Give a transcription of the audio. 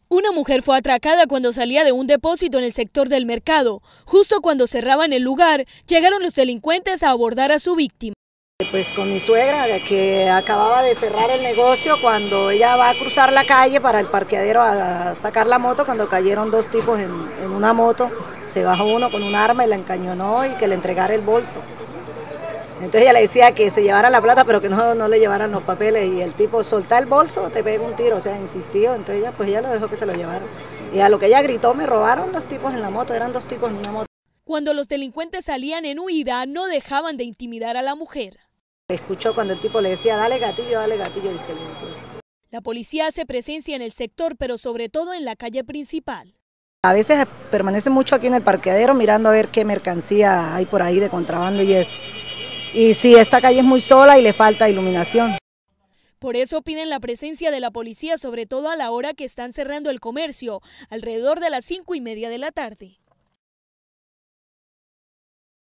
Una mujer fue atracada cuando salía de un depósito en el sector del mercado. Justo cuando cerraban el lugar, llegaron los delincuentes a abordar a su víctima. Pues con mi suegra, que acababa de cerrar el negocio, cuando ella va a cruzar la calle para el parqueadero a sacar la moto, cuando cayeron dos tipos en una moto, se bajó uno con un arma y la encañonó y que le entregara el bolso. Entonces ella le decía que se llevara la plata, pero que no le llevaran los papeles, y el tipo, soltá el bolso, te pega un tiro, o sea, insistió. Entonces ella lo dejó que se lo llevaran. Y a lo que ella gritó, me robaron los tipos en la moto, eran dos tipos en una moto. Cuando los delincuentes salían en huida, no dejaban de intimidar a la mujer. Escuchó cuando el tipo le decía, dale gatillo, y que le decía. La policía hace presencia en el sector, pero sobre todo en la calle principal. A veces permanece mucho aquí en el parqueadero mirando a ver qué mercancía hay por ahí de contrabando y eso. Y sí, esta calle es muy sola y le falta iluminación. Por eso piden la presencia de la policía, sobre todo a la hora que están cerrando el comercio, alrededor de las 5:30 de la tarde.